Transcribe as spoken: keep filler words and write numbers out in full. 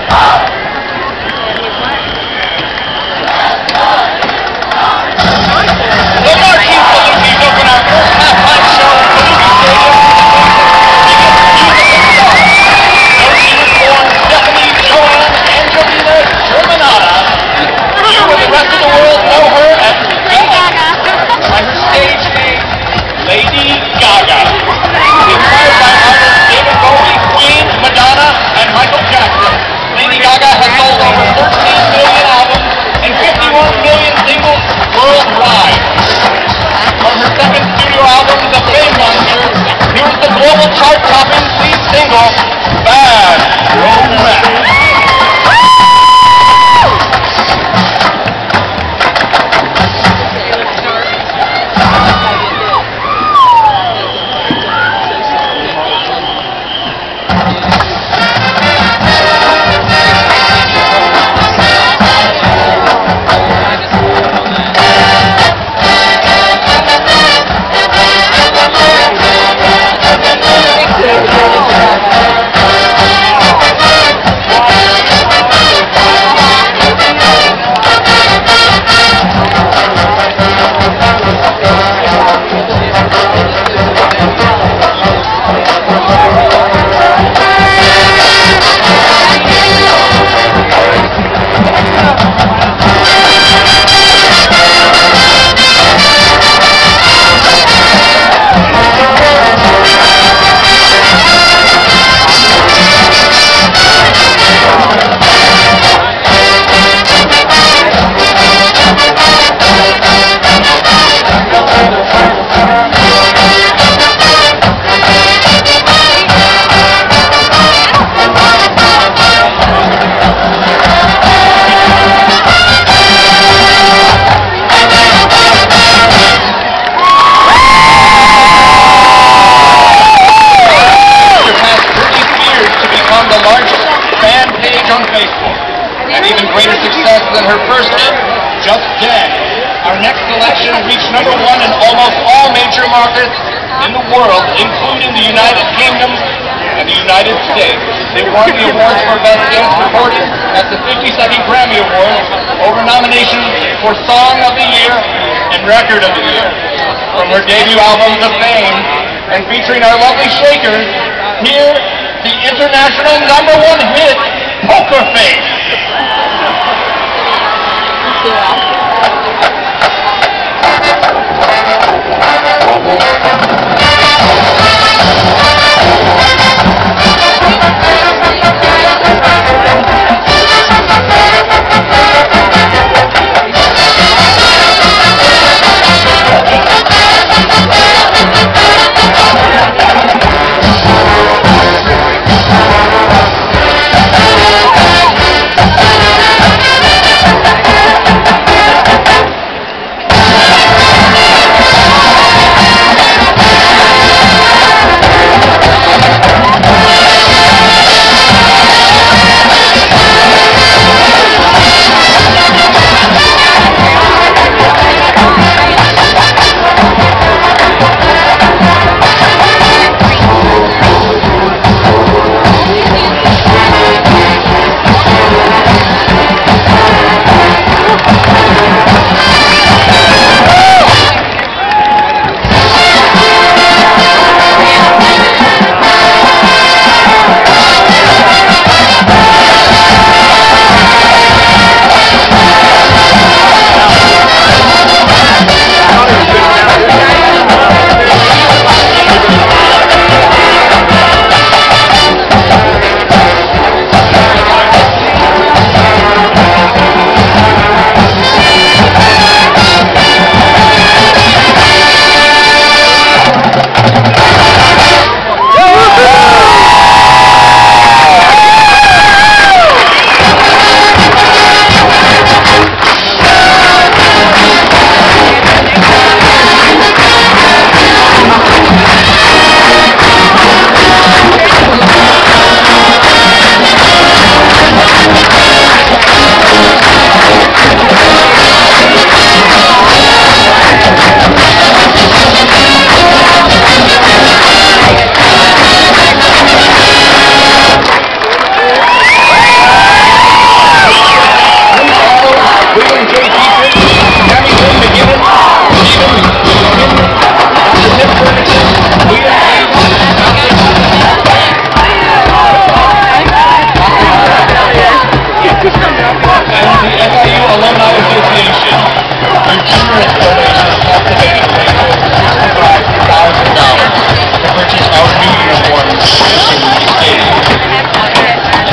Lady Gaga. Inspired by artists David Bowie, Queen, Madonna, and Michael Jackson, Lady Gaga has sold over thirteen million albums and fifty-one million singles worldwide. From her second studio album, The Fame Monsters, here's the global chart-topping lead single, Bad Romance. And even greater success than her first hit, Just Dead. Our next selection reached number one in almost all major markets in the world, including the United Kingdom and the United States. They won the awards for Best Dance Recording at the fifty-second Grammy Awards over nominations for Song of the Year and Record of the Year. From her debut album, The Fame, and featuring our lovely Shakers, here, the international number one hit,